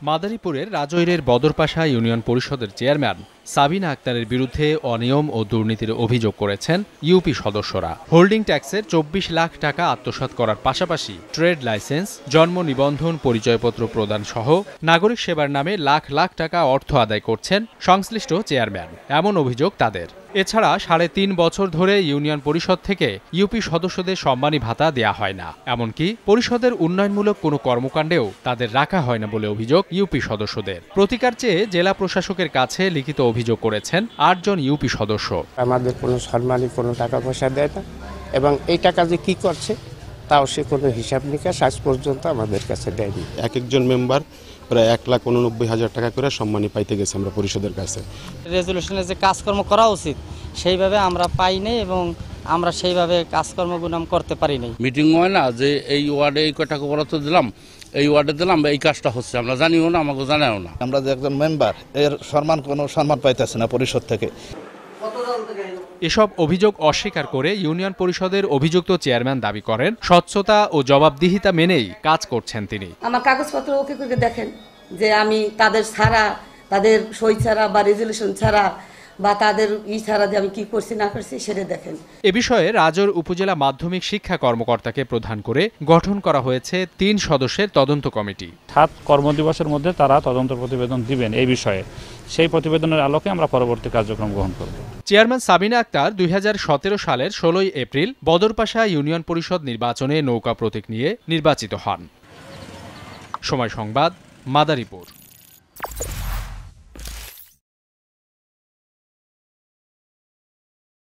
মাদারীপুরের রাজৈরের বদরপাশা ইউনিয়ন পরিষদের চেয়ারম্যান সাবিনা আক্তারের বিরুদ্ধে অনিয়ম ও দুর্নীতির অভিযোগ করেছেন ইউপি সদস্যরা। হোল্ডিং ট্যাক্সের ২৪ লাখ টাকা আত্মসাৎ করার পাশাপাশি ট্রেড লাইসেন্স, জন্ম নিবন্ধন, পরিচয়পত্র প্রদান সহ নাগরিক সেবার নামে লাখ লাখ টাকা অর্থ আদায় করছেন সংশ্লিষ্ট চেয়ারম্যান, এমন অভিযোগ তাদের। এছাড়া ৩.৫ বছর ধরে ইউনিয়ন পরিষদ থেকে ইউপি সদস্যদের সম্মানী ভাতা দেয়া হয় না, এমনকি পরিষদের উন্নয়নমূলক কোনো কর্মকাণ্ডেও তাদের রাখা হয় না বলে অভিযোগ ইউপি সদস্যদের। প্রতিকার চেয়ে জেলা প্রশাসকের কাছে লিখিত অভিযোগ করেছেন ৮ জন ইউপি সদস্য। আমাদের কোনো সম্মানী কোনো টাকা পয়সা দেয় না এবং এই টাকা যে কি করছে তাও সে কোনো হিসাব নিকাশ আজ পর্যন্ত আমাদের কাছে দেয়নি। এক একজন মেম্বার প্রায় ১,৮৯,০০০ টাকা করে সম্মানী পাইতে গেছে আমরা পরিষদের কাছে। রেজলিউশনে যে কাজকর্ম করা উচিত সেইভাবে আমরা পাই নাই এবং আমরা সেইভাবে কাজকর্মগুলো করতে পারি নাই। মিটিং হয় না যে এই ওয়ার্ডে এই কটা বরাদ্দ দিলাম, এই ওয়ার্ডে দিলাম, এই কাজটা হচ্ছে, আমরা জানিও না, আমাকে জানাও না। আমরা যে একজন মেম্বার এর কোনো সম্মান পাইতেছে না পরিষদ থেকে। এসব অভিযোগ অস্বীকার করে ইউনিয়ন পরিষদের অভিযুক্ত চেয়ারম্যান দাবি করেন স্বচ্ছতা ও জবাবদিহিতা মেনেই কাজ করছেন তিনি। আমার কাগজপত্র ওকে করে দেখেন যে আমি তাদের ছাড়া, তাদের সই ছাড়া বা রেজলিউশন ছাড়া বা তাদের ছাড়া যে আমি কি করছি না করছি সেটা দেখেন। এ বিষয়ে রাজৈর উপজেলা মাধ্যমিক শিক্ষা কর্মকর্তাকে প্রধান করে গঠন করা হয়েছে ৩ সদস্যের তদন্ত কমিটি। ৭ কর্মদিবসের মধ্যে তারা তদন্ত প্রতিবেদন দিবেন এই বিষয়ে। সেই প্রতিবেদনের আলোকে আমরা পরবর্তী কার্যক্রম গ্রহণ করব। চেয়ারম্যান সাবিনা আক্তার ২০১৭ সালের ১৬ এপ্রিল বদরপাশা ইউনিয়ন পরিষদ নির্বাচনে নৌকা প্রতীক নিয়ে নির্বাচিত হন। সময় সংবাদ, মাদারীপুর।